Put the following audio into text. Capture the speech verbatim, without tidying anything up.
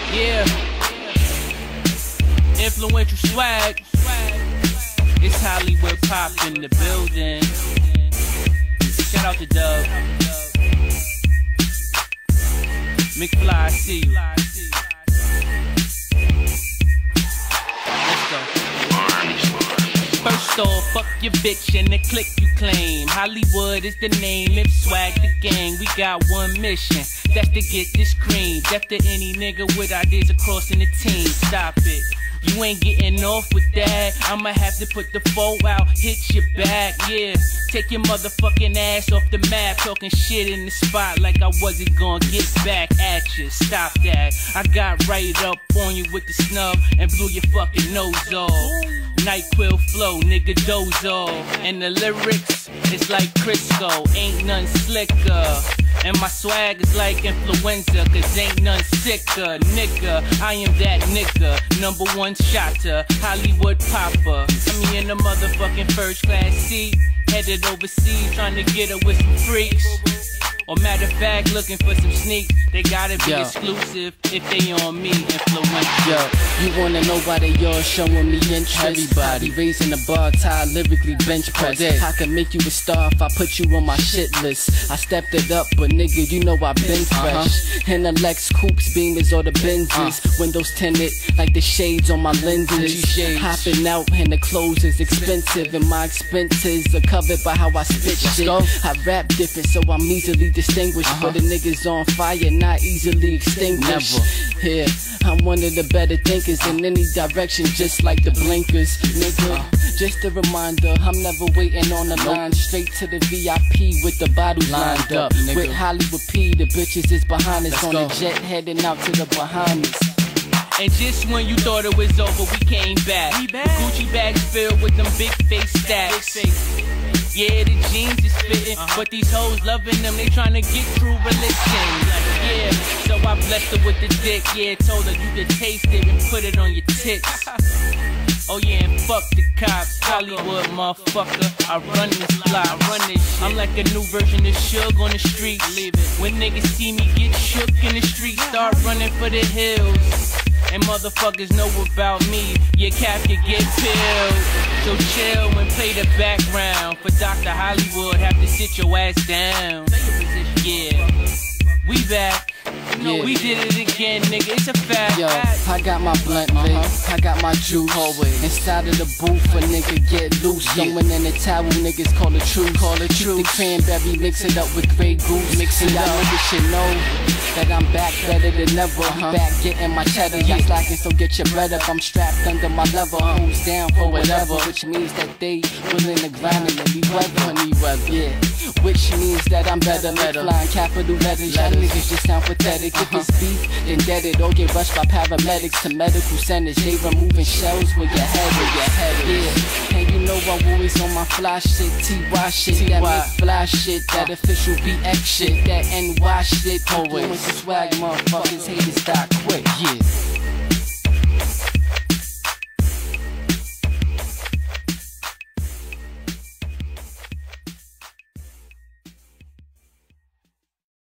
Yeah. Influential swag. It's Hollywood Pop in the building. Shout out to Dub. McFly, I see you. Let's go. First off, fuck your bitch and the clique you claim. Hollywood is the name, if swag the gang. We got one mission, that's to get this cream. Death to any nigga with ideas of crossing the team. Stop it. You ain't getting off with that. I'ma have to put the foe out, hit your back, yeah. Take your motherfucking ass off the map, talking shit in the spot like I wasn't gonna get back at you. Stop that. I got right up on you with the snub and blew your fucking nose off. NyQuil flow, nigga doze off. And the lyrics, it's like Crisco, ain't none slicker. And my swag is like influenza, cause ain't none sicker. Nigga, I am that nigga, number one shotter, Hollywood popper. Me in the motherfucking first class seat, headed overseas, trying to get her with some freaks. Or matter of fact, looking for some sneaks. They gotta be Yo. exclusive if they on me, influential. Yo, you wanna know why they all showing me interest? Everybody raising the bar, tired lyrically bench press. I can make you a star if I put you on my shit list. I stepped it up, but nigga, you know I been fresh. Uh-huh. In the Lex, coupes, beamers, or the Benzes. Uh. Windows tinted like the shades on my lenses. Hopping out and the clothes is expensive, and my expenses are covered by how I spit shit. I rap different, so I'm easily distinguished, uh-huh. but the niggas on fire, not easily extinguished. Never. Yeah, I'm one of the better thinkers in any direction, just like the blinkers, nigga. Uh. Just a reminder, I'm never waiting on the nope. line. Straight to the V I P with the bottles lined, lined up. up with Hollywood P, the bitches is behind us. Let's on go. the jet heading out to the Bahamas. And just when you thought it was over, we came back. We back. The Gucci bags filled with them big face stacks. Big face. Yeah, the jeans is fitting, uh-huh. but these hoes loving them, they tryna get through religion. Like, yeah, so I blessed her with the dick, yeah, told her you could taste it and put it on your tits. Oh yeah, and fuck the cops, Hollywood motherfucker, I run this block, I run this shit. I'm like a new version of Suge on the streets. When niggas see me get shook in the streets, start running for the hills. And motherfuckers know about me, your cap can get peeled. So chill and play the background. For Doctor Hollywood, have to sit your ass down. Yeah, we back. No, yeah. we did it again, nigga, it's a fact. Yo, I got my blunt lit, uh-huh. I got my juice. Always. Inside of the booth, a nigga get loose. Yeah. Someone in the towel, niggas call it truth. Call it truth. The cranberry, mix it up with Grey Goose. Mix it up. Niggas should know that I'm back better than ever. Uh-huh. Back getting my cheddar. Yeah. I'm slacking, so get your bread up. I'm strapped under my lever. Who's down for whatever? Which means that they willing to grind in any weather. Any weather. Yeah. Which means that I'm better. better. Flying capital letters. Y'all niggas just sound pathetic. Uh-huh. If it's beef, then get it. Or get rushed by paramedics to medical centers. They removing shells with your head. With your head. Yeah. And you know I'm always on my fly shit. T Y shit. T Y. That make fly shit. That official B X shit. That N Y shit. Always. With the swag, motherfuckers. Haters die quick. Yeah.